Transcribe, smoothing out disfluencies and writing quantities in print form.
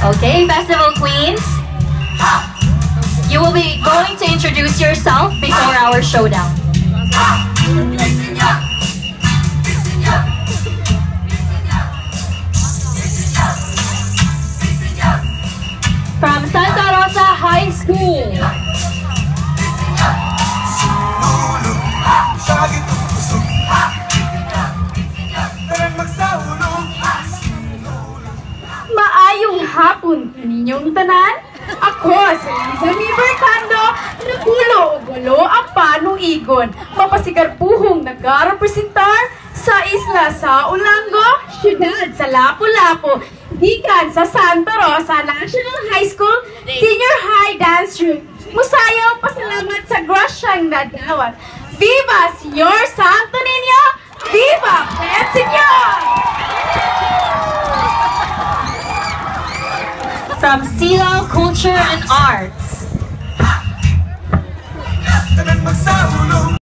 Okay, Festival Queens. You will be going to introduce yourself before our showdown. From Santa Rosa High School. Maayong hapon kaninyong tanan. Ako si Elizabeth Mercando, nagulo o walo ang panong igon. Mapasigarpuhong nag-representar sa isla sa Ulango, syudad sa Lapu-Lapu, gikan sa Santa Rosa National High School, Senior High Dance Troupe. Musayaw pasalamat sa grasyang nadawat. Viva Senyor Santo Niño! Viva Pet Senyor! From Sinulog Culture and Arts.